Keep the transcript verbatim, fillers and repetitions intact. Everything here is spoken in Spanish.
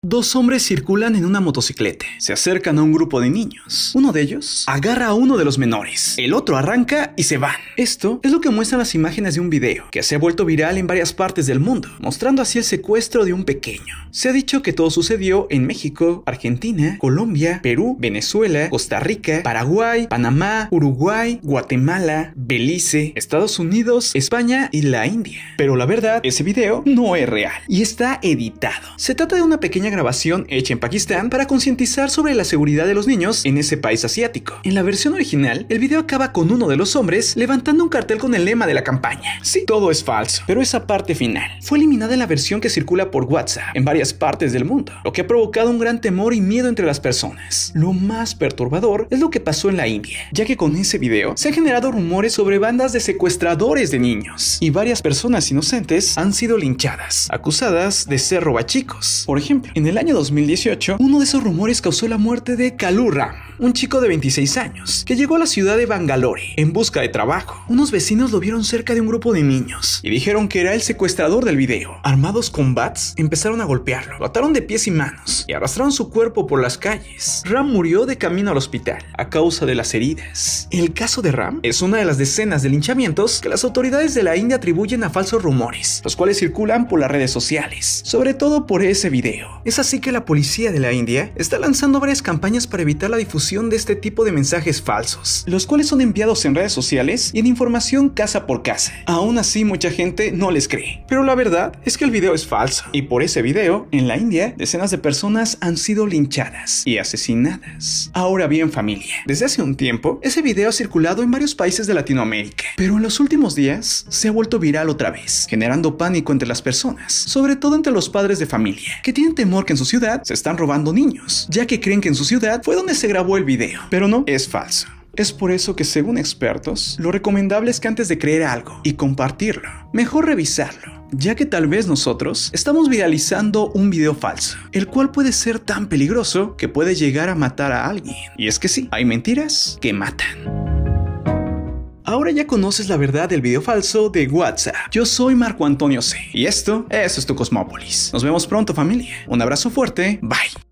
Dos hombres circulan en una motocicleta. Se acercan a un grupo de niños. Uno de ellos agarra a uno de los menores. El otro arranca y se van. Esto es lo que muestran las imágenes de un video que se ha vuelto viral en varias partes del mundo, mostrando así el secuestro de un pequeño. Se ha dicho que todo sucedió en México, Argentina, Colombia, Perú, Venezuela, Costa Rica, Paraguay, Panamá, Uruguay, Guatemala, Belice, Estados Unidos, España y la India. Pero la verdad, ese video no es real y está editado. Se trata de una pequeña grabación hecha en Pakistán para concientizar sobre la seguridad de los niños en ese país asiático. En la versión original, el video acaba con uno de los hombres levantando un cartel con el lema de la campaña. Sí, todo es falso, pero esa parte final fue eliminada en la versión que circula por WhatsApp en varias partes del mundo, lo que ha provocado un gran temor y miedo entre las personas. Lo más perturbador es lo que pasó en la India, ya que con ese video se han generado rumores sobre bandas de secuestradores de niños y varias personas inocentes han sido linchadas, acusadas de ser robachicos. Por ejemplo, en el año dos mil dieciocho, uno de esos rumores causó la muerte de Kalu Ram, un chico de veintiséis años que llegó a la ciudad de Bangalore en busca de trabajo. Unos vecinos lo vieron cerca de un grupo de niños y dijeron que era el secuestrador del video. Armados con bats, empezaron a golpearlo, lo ataron de pies y manos y arrastraron su cuerpo por las calles. Ram murió de camino al hospital a causa de las heridas. El caso de Ram es una de las decenas de linchamientos que las autoridades de la India atribuyen a falsos rumores, los cuales circulan por las redes sociales, sobre todo por ese video. Es así que la policía de la India está lanzando varias campañas para evitar la difusión de este tipo de mensajes falsos, los cuales son enviados en redes sociales y en información casa por casa. Aún así, mucha gente no les cree, pero la verdad es que el video es falso, y por ese video, en la India, decenas de personas han sido linchadas y asesinadas. Ahora bien, familia, desde hace un tiempo, ese video ha circulado en varios países de Latinoamérica, pero en los últimos días se ha vuelto viral otra vez, generando pánico entre las personas, sobre todo entre los padres de familia, que tienen temor que en su ciudad se están robando niños, ya que creen que en su ciudad fue donde se grabó el video, pero no, es falso. Es por eso que, según expertos, lo recomendable es que antes de creer algo y compartirlo, mejor revisarlo, ya que tal vez nosotros estamos viralizando un video falso, el cual puede ser tan peligroso que puede llegar a matar a alguien. Y es que sí, hay mentiras que matan. Ahora ya conoces la verdad del video falso de WhatsApp. Yo soy Marco Antonio C. Y esto, esto es tu Cosmópolis. Nos vemos pronto, familia. Un abrazo fuerte. Bye.